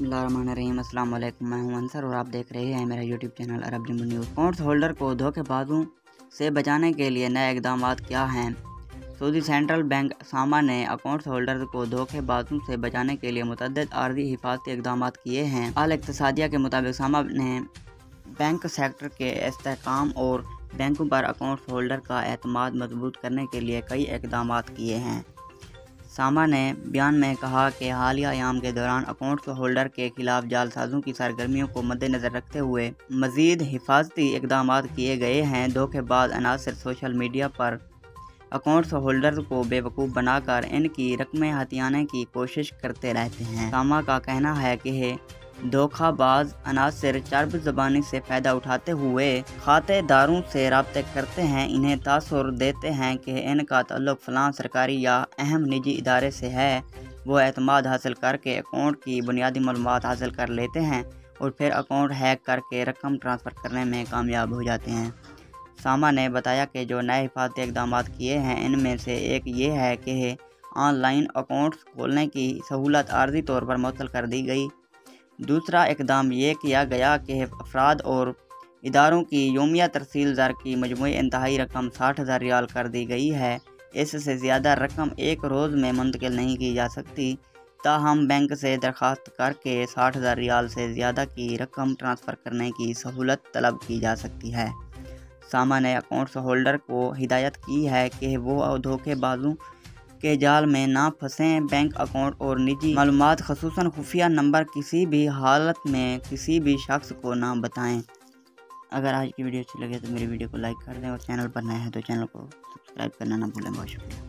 बिस्मिल्लाहिर्रहमानिर्रहीम। अस्सलाम वालेकुम। मैं हूं अंसर और आप देख रहे हैं मेरा YouTube channel Arab news. Accounts holder को धोखेबाजों से बचाने के लिए नए इकदाम क्या हैं? सऊदी सेंट्रल बैंक सामा ने अकाउंट्स होल्डर को धोखेबाजों से बचाने के लिए मुतअद्दिद आर्जी हिफाजती इकदाम किए हैं। आल इक्तिसादिया के मुताबिक सामा ने बैंक सेक्टर के इस्तेहकाम और बैंकों पर अकाउंट्स होल्डर का एतमाद मजबूत करने के लिए कई इकदाम किए हैं। सामा ने बयान में कहा कि हालिया अयाम के दौरान अकाउंट्स होल्डर के खिलाफ जालसाजों की सरगर्मियों को मद्देनजर रखते हुए मजीद हिफाजती इकदाम किए गए हैं। धोखेबाज अनासर सोशल मीडिया पर अकाउंट्स होल्डर को बेवकूफ़ बनाकर इनकी रकमें हथियाने की कोशिश करते रहते हैं। सामा का कहना है कि धोखाबाज अनासर चर्ब ज़बानी से फ़ायदा उठाते हुए खातेदारों से रब्ते करते हैं, इन्हें तासुर देते हैं कि इनका ताल्लुक़ फ़लाँ सरकारी या अहम निजी इदारे से है। वो एतमाद हासिल करके अकाउंट की बुनियादी मालूमात हासिल कर लेते हैं और फिर अकाउंट हैक करके रकम ट्रांसफ़र करने में कामयाब हो जाते हैं। सामा ने बताया कि जो नए हिफाजती इकदाम किए हैं इनमें से एक ये है कि ऑनलाइन अकाउंट्स खोलने की सहूलत आर्जी तौर पर मुअत्तल कर दी गई। दूसरा इकदाम ये किया गया कि अफराद और इदारों की योमिया तरसील ज़र की मजमूई इंतहाई रकम 60,000 रियाल कर दी गई है। इससे ज़्यादा रकम एक रोज़ में मुंतकिल नहीं की जा सकती, ताहम बैंक से दरख्वास्त करके 60,000 रियाल से ज़्यादा की रकम ट्रांसफ़र करने की सहूलत तलब की जा सकती है। सामा ने अकाउंट्स होल्डर को हिदायत की है कि वो धोखेबाजों के जाल में ना फंसें। बैंक अकाउंट और निजी मालूमात ख़ुसूसन खुफिया नंबर किसी भी हालत में किसी भी शख्स को ना बताएं। अगर आज की वीडियो अच्छी लगे तो मेरी वीडियो को लाइक कर दें और चैनल पर नए हैं तो चैनल को सब्सक्राइब करना ना भूलें। बहुत शुक्रिया।